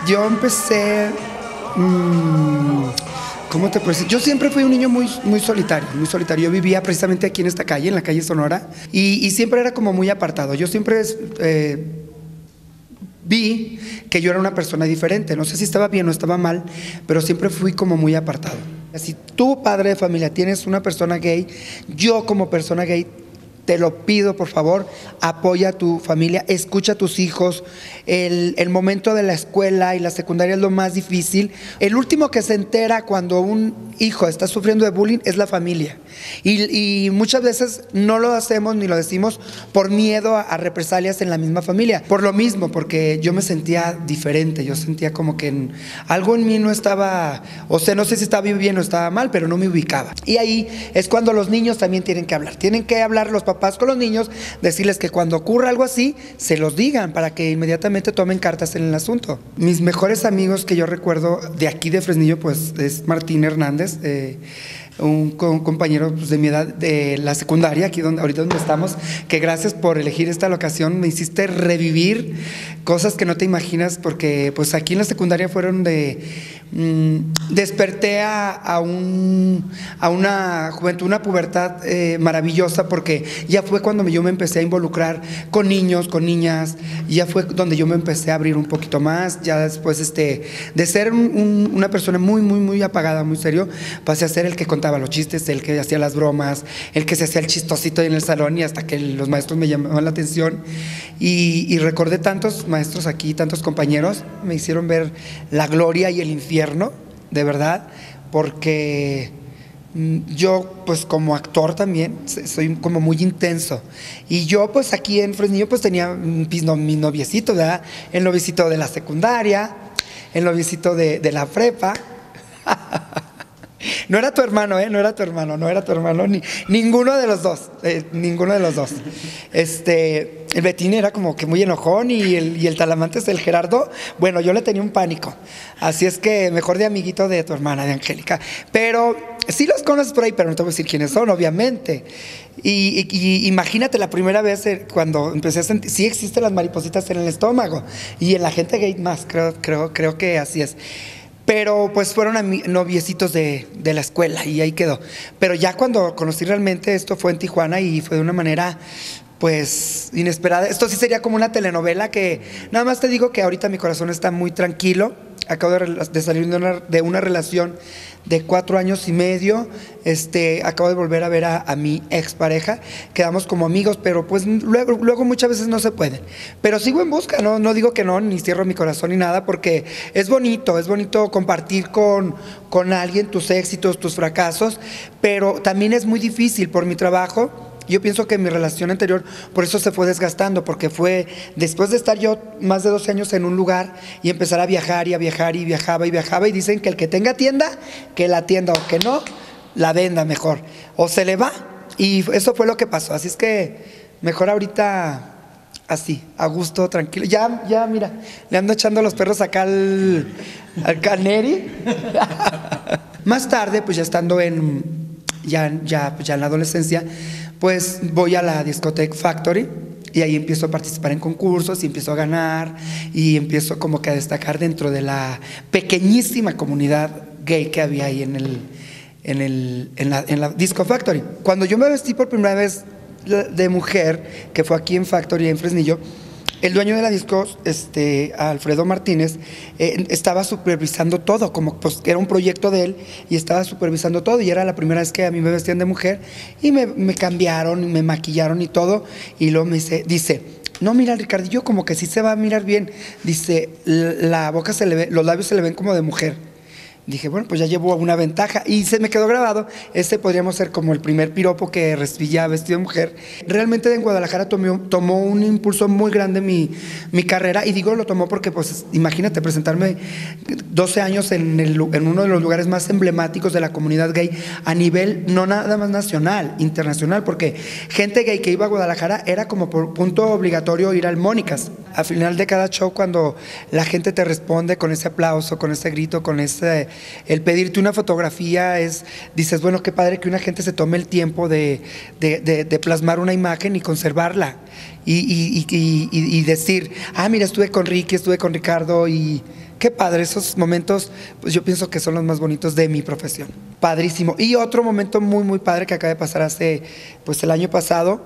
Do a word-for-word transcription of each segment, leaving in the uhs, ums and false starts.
Yo empecé, mmm, ¿cómo te puedo decir? Yo siempre fui un niño muy, muy solitario, muy solitario. Yo vivía precisamente aquí en esta calle, en la calle Sonora, y, y siempre era como muy apartado. Yo siempre eh, vi que yo era una persona diferente. No sé si estaba bien o estaba mal, pero siempre fui como muy apartado. Si tú, padre de familia, tienes una persona gay, yo como persona gay, te lo pido, por favor, apoya a tu familia, escucha a tus hijos. El, el momento de la escuela y la secundaria es lo más difícil. El último que se entera cuando un hijo está sufriendo de bullying es la familia. Y, y muchas veces no lo hacemos ni lo decimos por miedo a, a represalias en la misma familia. Por lo mismo, porque yo me sentía diferente, yo sentía como que en, algo en mí no estaba, o sea, no sé si estaba bien o estaba mal, pero no me ubicaba. Y ahí es cuando los niños también tienen que hablar. Tienen que hablar los papás con los niños, decirles que cuando ocurra algo así, se los digan para que inmediatamente tomen cartas en el asunto. Mis mejores amigos que yo recuerdo de aquí de Fresnillo, pues es Martín Hernández, eh, un, un compañero pues, de mi edad de la secundaria, aquí donde, ahorita donde estamos, que gracias por elegir esta locación, me hiciste revivir cosas que no te imaginas, porque pues aquí en la secundaria fueron de mmm, desperté a, a, un, a una juventud, una pubertad eh, maravillosa, porque ya fue cuando yo me empecé a involucrar con niños, con niñas, ya fue donde yo me empecé a abrir un poquito más. Ya después este, de ser un, un, una persona muy, muy, muy apagada, muy serio, pasé a ser el que contaba los chistes, el que hacía las bromas, el que se hacía el chistosito en el salón, y hasta que los maestros me llamaban la atención. Y, y recordé tantos maestros aquí, tantos compañeros, me hicieron ver la gloria y el infierno, de verdad, porque yo pues como actor también soy como muy intenso, y yo pues aquí en Fresnillo pues tenía mi noviecito, ¿verdad? El noviecito de la secundaria, el noviecito de, de la prepa. No era tu hermano, ¿eh? No era tu hermano, no era tu hermano, ni, ninguno de los dos, eh, ninguno de los dos. Este, el Betín era como que muy enojón, y el, y el Talamantes, el Gerardo, bueno, yo le tenía un pánico. Así es que mejor de amiguito de tu hermana, de Angélica. Pero sí los conoces por ahí, pero no te voy a decir quiénes son, obviamente. Y, y, y imagínate la primera vez cuando empecé a sentir, sí existen las maripositas en el estómago, y en la gente gay más, creo, creo, creo que así es. Pero pues fueron noviecitos de, de la escuela, y ahí quedó. Pero ya cuando conocí realmente, esto fue en Tijuana, y fue de una manera pues inesperada. Esto sí sería como una telenovela, que nada más te digo que ahorita mi corazón está muy tranquilo. Acabo de, de salir de una, de una relación de cuatro años y medio. Este, acabo de volver a ver a, a mi expareja. Quedamos como amigos, pero pues luego, luego muchas veces no se puede. Pero sigo en busca, no, no digo que no, ni cierro mi corazón ni nada, porque es bonito, es bonito compartir con, con alguien tus éxitos, tus fracasos, pero también es muy difícil por mi trabajo. Yo pienso que mi relación anterior por eso se fue desgastando, porque fue después de estar yo más de doce años en un lugar y empezar a viajar y a viajar, y viajaba y viajaba, y dicen que el que tenga tienda, que la tienda, o que no, la venda mejor, o se le va, y eso fue lo que pasó. Así es que mejor ahorita así, a gusto, tranquilo. Ya, ya, mira, le ando echando los perros acá al, al Caneri. Más tarde, pues ya estando en, ya, ya, pues ya en la adolescencia, pues voy a la Discotheque Factory, y ahí empiezo a participar en concursos, y empiezo a ganar, y empiezo como que a destacar dentro de la pequeñísima comunidad gay que había ahí en, el, en, el, en, la, en la Disco Factory. Cuando yo me vestí por primera vez de mujer, que fue aquí en Factory, en Fresnillo, el dueño de la disco, este, Alfredo Martínez, eh, estaba supervisando todo, como pues era un proyecto de él, y estaba supervisando todo, y era la primera vez que a mí me vestían de mujer, y me, me cambiaron, me maquillaron y todo, y luego me dice, dice, no, mira, Ricardillo, como que sí se va a mirar bien, dice, la boca se le ve, los labios se le ven como de mujer. Dije, bueno, pues ya llevo una ventaja, y se me quedó grabado. Este podríamos ser como el primer piropo que recibí ya vestido de mujer. Realmente en Guadalajara tomó, tomó un impulso muy grande mi, mi carrera, y digo lo tomó porque pues imagínate presentarme doce años en, el, en uno de los lugares más emblemáticos de la comunidad gay a nivel no nada más nacional, internacional, porque gente gay que iba a Guadalajara era como por punto obligatorio ir al Mónicas. Al final de cada show, cuando la gente te responde con ese aplauso, con ese grito, con ese, el pedirte una fotografía, es, dices, bueno, qué padre que una gente se tome el tiempo de, de, de, de plasmar una imagen y conservarla, y, y, y, y, y decir, ah, mira, estuve con Ricky, estuve con Ricardo, y qué padre, esos momentos, pues yo pienso que son los más bonitos de mi profesión. Padrísimo. Y otro momento muy, muy padre que acaba de pasar hace, pues el año pasado,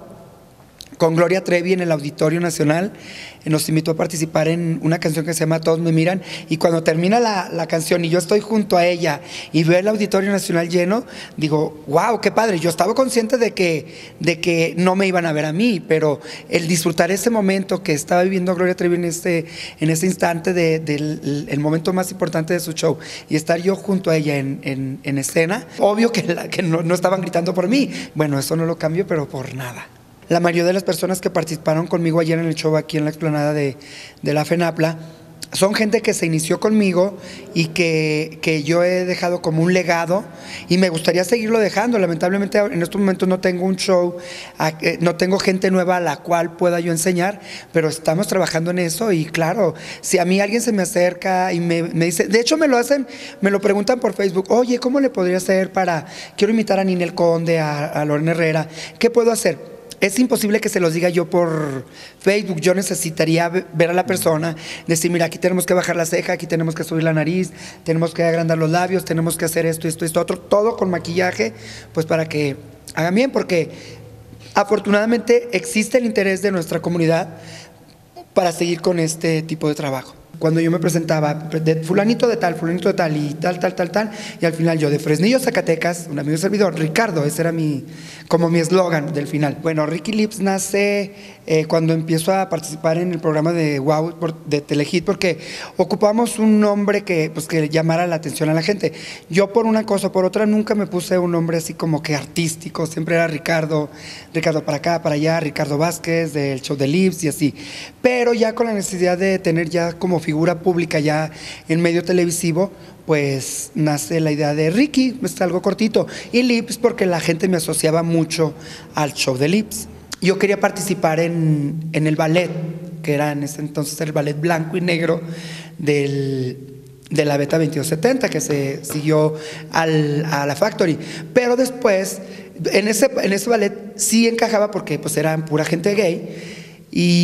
con Gloria Trevi en el Auditorio Nacional. Nos invitó a participar en una canción que se llama Todos me miran, y cuando termina la, la canción y yo estoy junto a ella y veo el Auditorio Nacional lleno, digo, wow, qué padre. Yo estaba consciente de que, de que no me iban a ver a mí, pero el disfrutar ese momento que estaba viviendo Gloria Trevi en este, en ese instante de, del el momento más importante de su show, y estar yo junto a ella en, en, en escena, obvio que, la, que no, no estaban gritando por mí. Bueno, eso no lo cambio, pero por nada. La mayoría de las personas que participaron conmigo ayer en el show aquí en la explanada de, de la FENAPLA son gente que se inició conmigo y que, que yo he dejado como un legado, y me gustaría seguirlo dejando. Lamentablemente en estos momentos no tengo un show, no tengo gente nueva a la cual pueda yo enseñar, pero estamos trabajando en eso. Y claro, si a mí alguien se me acerca y me, me dice, de hecho me lo hacen, me lo preguntan por Facebook, oye, ¿cómo le podría hacer para, quiero imitar a Ninel Conde, a, a Lorena Herrera, ¿qué puedo hacer? Es imposible que se los diga yo por Facebook. Yo necesitaría ver a la persona, decir, mira, aquí tenemos que bajar la ceja, aquí tenemos que subir la nariz, tenemos que agrandar los labios, tenemos que hacer esto, esto, esto, otro, todo con maquillaje, pues para que hagan bien, porque afortunadamente existe el interés de nuestra comunidad para seguir con este tipo de trabajo. Cuando yo me presentaba, de fulanito de tal, fulanito de tal, y tal, tal, tal, tal, y al final yo de Fresnillo, Zacatecas, un amigo servidor, Ricardo, ese era mi, como mi eslogan del final. Bueno, Ricky Lips nace eh, cuando empiezo a participar en el programa de Wow, de Telehit, porque ocupamos un nombre que, pues, que llamara la atención a la gente. Yo por una cosa o por otra nunca me puse un nombre así como que artístico, siempre era Ricardo, Ricardo para acá, para allá, Ricardo Vázquez, del show de Lips y así. Pero ya con la necesidad de tener ya como figura pública ya en medio televisivo, pues nace la idea de Ricky, es algo cortito, y Lips porque la gente me asociaba mucho al show de Lips. Yo quería participar en, en el ballet, que era en ese entonces el ballet blanco y negro del, de la Beta veintidós setenta, que se siguió al, a la Factory, pero después en ese, en ese ballet sí encajaba porque pues eran pura gente gay,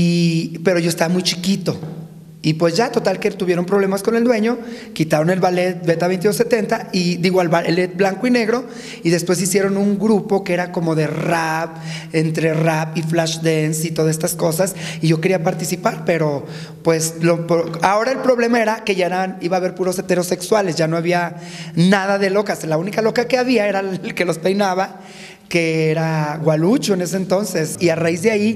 y, pero yo estaba muy chiquito. Y pues ya, total que tuvieron problemas con el dueño, quitaron el ballet Beta veintidós setenta, y digo, el ballet blanco y negro, y después hicieron un grupo que era como de rap, entre rap y flash dance y todas estas cosas, y yo quería participar, pero pues lo, por, ahora el problema era que ya eran, iba a haber puros heterosexuales, ya no había nada de locas, la única loca que había era el que los peinaba, que era Gualucho en ese entonces, y a raíz de ahí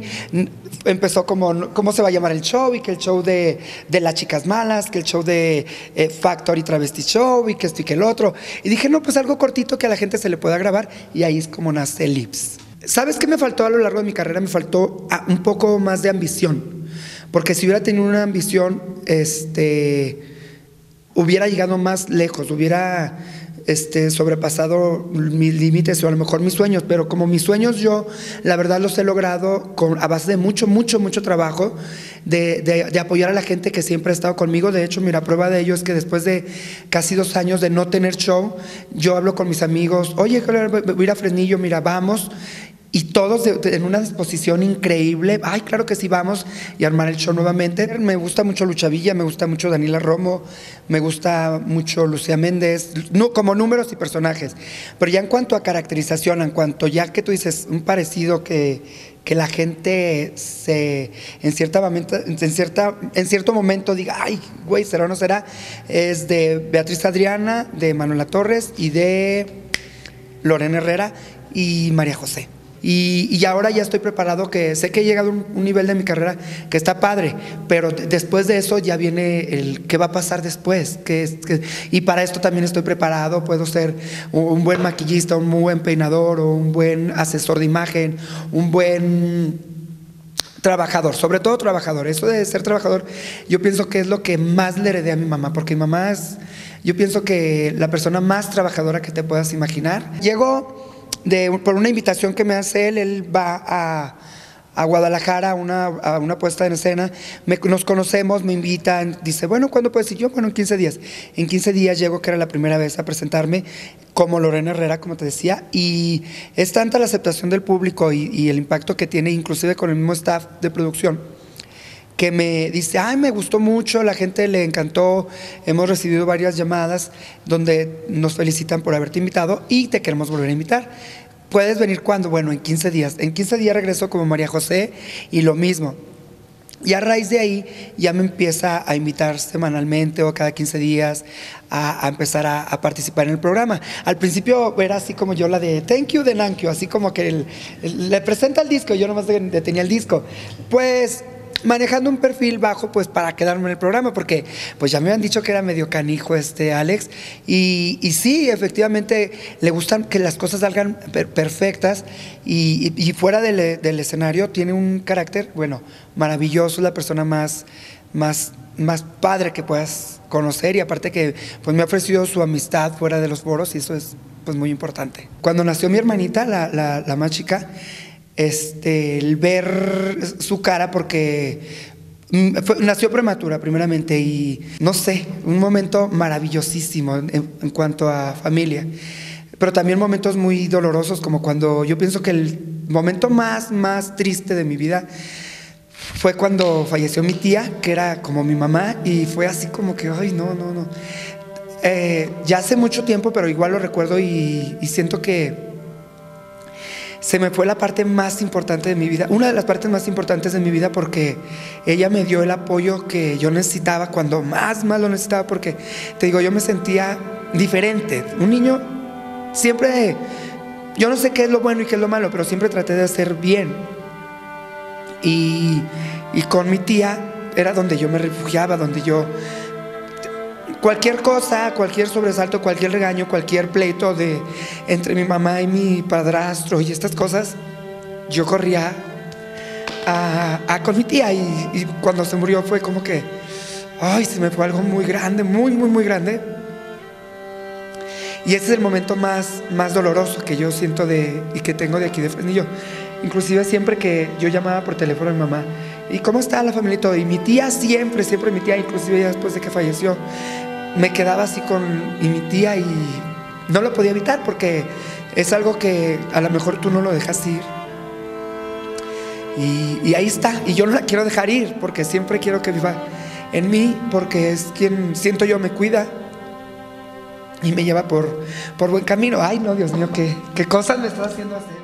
empezó como, cómo se va a llamar el show, y que el show de, de las chicas malas, que el show de eh, Factory Travesti Show, y que esto y que el otro, y dije, no, pues algo cortito que a la gente se le pueda grabar, y ahí es como nace Lips. ¿Sabes qué me faltó a lo largo de mi carrera? Me faltó un poco más de ambición, porque si hubiera tenido una ambición, este, hubiera llegado más lejos, hubiera Este, sobrepasado mis límites o a lo mejor mis sueños, pero como mis sueños yo la verdad los he logrado con, a base de mucho, mucho, mucho trabajo, de, de, de apoyar a la gente que siempre ha estado conmigo. De hecho, mira, prueba de ello es que después de casi dos años de no tener show, yo hablo con mis amigos, oye, voy a ir a Fresnillo, mira, vamos. Y todos de, de, en una disposición increíble, ay, claro que sí, vamos, y armar el show nuevamente. Me gusta mucho Lucha Villa, me gusta mucho Daniela Romo, me gusta mucho Lucía Méndez, no, como números y personajes. Pero ya en cuanto a caracterización, en cuanto ya que tú dices, un parecido que, que la gente se, en, cierta momento, en, cierta, en cierto momento diga, ay, güey, ¿será o no será? Es de Beatriz Adriana, de Manuela Torres y de Lorena Herrera y María José. Y, y ahora ya estoy preparado, que sé que he llegado a un, un nivel de mi carrera que está padre, pero de, después de eso ya viene el qué va a pasar después, que es, que, y para esto también estoy preparado. Puedo ser un, un buen maquillista, un muy buen peinador, o un buen asesor de imagen, un buen trabajador, sobre todo trabajador. Eso de ser trabajador, yo pienso que es lo que más le heredé a mi mamá, porque mi mamá es, yo pienso que la persona más trabajadora que te puedas imaginar. Llegó De, por una invitación que me hace él, él va a, a Guadalajara a una, a una puesta en escena, me, nos conocemos, me invitan, dice, bueno, ¿cuándo puedes ir? Yo, bueno, en quince días. En quince días llego, que era la primera vez, a presentarme como Lorena Herrera, como te decía, y es tanta la aceptación del público y, y el impacto que tiene, inclusive con el mismo staff de producción, que me dice, ay, me gustó mucho, la gente le encantó, hemos recibido varias llamadas donde nos felicitan por haberte invitado y te queremos volver a invitar. ¿Puedes venir cuándo? Bueno, en quince días. En quince días regreso como María José y lo mismo. Y a raíz de ahí ya me empieza a invitar semanalmente o cada quince días a, a empezar a, a participar en el programa. Al principio era así como yo la de thank you, de thank you, así como que el, el, le presenta el disco, yo nomás tenía el disco. Pues manejando un perfil bajo pues para quedarme en el programa, porque pues ya me habían dicho que era medio canijo este Alex, y, y sí, efectivamente le gustan que las cosas salgan per perfectas, y, y, y fuera del, del escenario tiene un carácter, bueno, maravilloso, la persona más, más, más padre que puedas conocer, y aparte que pues me ha ofrecido su amistad fuera de los foros, y eso es pues muy importante. Cuando nació mi hermanita, la, la, la más chica, Este, el ver su cara, porque fue, nació prematura primeramente, y no sé, un momento maravillosísimo en, en cuanto a familia, pero también momentos muy dolorosos, como cuando yo pienso que el momento más, más triste de mi vida fue cuando falleció mi tía, que era como mi mamá, y fue así como que, ay, no, no, no. Eh, ya hace mucho tiempo, pero igual lo recuerdo y, y siento que se me fue la parte más importante de mi vida, una de las partes más importantes de mi vida, porque ella me dio el apoyo que yo necesitaba cuando más, más lo necesitaba, porque te digo, yo me sentía diferente. Un niño siempre, yo no sé qué es lo bueno y qué es lo malo, pero siempre traté de hacer bien. Y, y con mi tía era donde yo me refugiaba, donde yo... Cualquier cosa, cualquier sobresalto, cualquier regaño, cualquier pleito de, entre mi mamá y mi padrastro y estas cosas, yo corría a, a con mi tía, y, y cuando se murió fue como que, ay, se me fue algo muy grande, muy, muy, muy grande. Y ese es el momento más, más doloroso que yo siento de, y que tengo de aquí de Fresnillo. Inclusive siempre que yo llamaba por teléfono a mi mamá, ¿y cómo está la familia y todo? Y mi tía siempre, siempre mi tía, inclusive ya después de que falleció, me quedaba así con y mi tía, y no lo podía evitar, porque es algo que a lo mejor tú no lo dejas ir, y, y ahí está, y yo no la quiero dejar ir, porque siempre quiero que viva en mí, porque es quien siento yo me cuida y me lleva por, por buen camino. Ay, no, Dios mío, qué, qué cosas me estás haciendo hacer.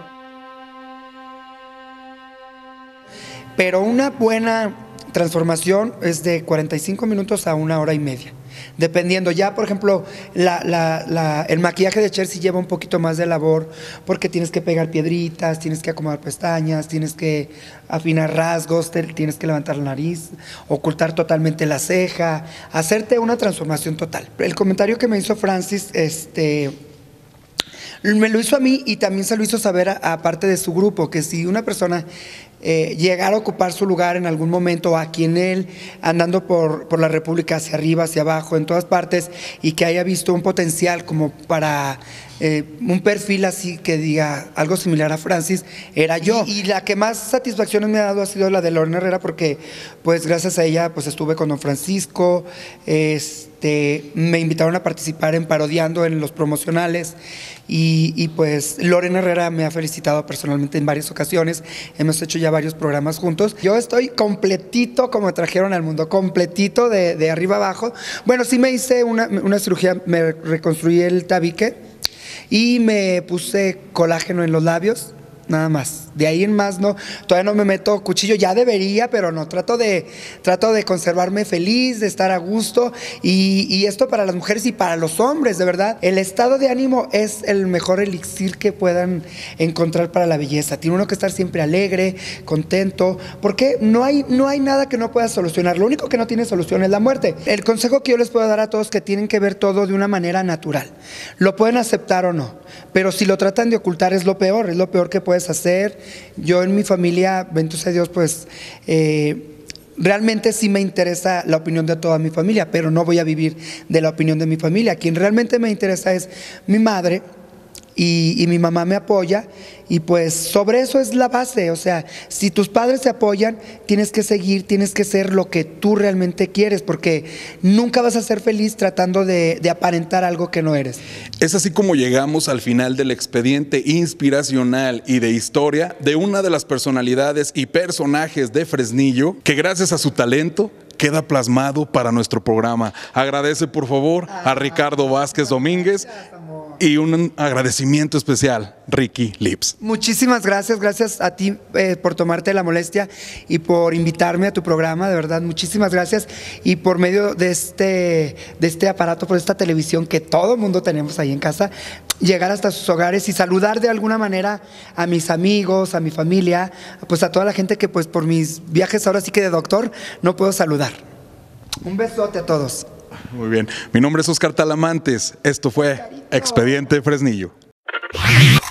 Pero una buena transformación es de cuarenta y cinco minutos a una hora y media, dependiendo. Ya, por ejemplo, la, la, la, el maquillaje de Cher sí lleva un poquito más de labor, porque tienes que pegar piedritas, tienes que acomodar pestañas, tienes que afinar rasgos, te, tienes que levantar la nariz, ocultar totalmente la ceja, hacerte una transformación total. El comentario que me hizo Francis, este... me lo hizo a mí, y también se lo hizo saber a, a parte de su grupo, que si una persona eh, llegara a ocupar su lugar en algún momento, aquí en él, andando por, por la República, hacia arriba, hacia abajo, en todas partes, y que haya visto un potencial como para eh, un perfil así que diga algo similar a Francis, era yo. Y, y la que más satisfacciones me ha dado ha sido la de Lorena Herrera, porque pues gracias a ella pues estuve con don Francisco, este, me invitaron a participar en Parodiando en los promocionales, y, y pues Lorena Herrera me ha felicitado personalmente en varias ocasiones, hemos hecho ya varios programas juntos. Yo estoy completito, como me trajeron al mundo, completito de, de arriba abajo. Bueno, sí me hice una, una cirugía, me reconstruí el tabique y me puse colágeno en los labios, nada más. De ahí en más no, todavía no me meto cuchillo, ya debería, pero no, trato de, trato de conservarme feliz, de estar a gusto, y, y esto para las mujeres y para los hombres, de verdad. El estado de ánimo es el mejor elixir que puedan encontrar para la belleza. Tiene uno que estar siempre alegre, contento, porque no hay, no hay nada que no pueda solucionar. Lo único que no tiene solución es la muerte. El consejo que yo les puedo dar a todos, que tienen que ver todo de una manera natural. Lo pueden aceptar o no, pero si lo tratan de ocultar es lo peor, es lo peor que puedes hacer. Yo en mi familia, bendito sea Dios, pues eh, realmente sí me interesa la opinión de toda mi familia, pero no voy a vivir de la opinión de mi familia. Quien realmente me interesa es mi madre y, y mi mamá me apoya, y pues sobre eso es la base. O sea, si tus padres te apoyan, tienes que seguir, tienes que ser lo que tú realmente quieres, porque nunca vas a ser feliz tratando de, de aparentar algo que no eres. Es así como llegamos al final del expediente inspiracional y de historia de una de las personalidades y personajes de Fresnillo, que gracias a su talento queda plasmado para nuestro programa. Agradece por favor a Ricardo Vázquez Domínguez y un agradecimiento especial, Ricky Lips. Muchísimas gracias, gracias a ti eh, por tomarte la molestia y por invitarme a tu programa, de verdad, muchísimas gracias. Y por medio de este, de este aparato, por esta televisión que todo mundo tenemos ahí en casa, llegar hasta sus hogares y saludar de alguna manera a mis amigos, a mi familia, pues a toda la gente que pues por mis viajes ahora sí que de doctor no puedo saludar. Un besote a todos. Muy bien, mi nombre es Oscar Talamantes, esto fue Expediente Fresnillo.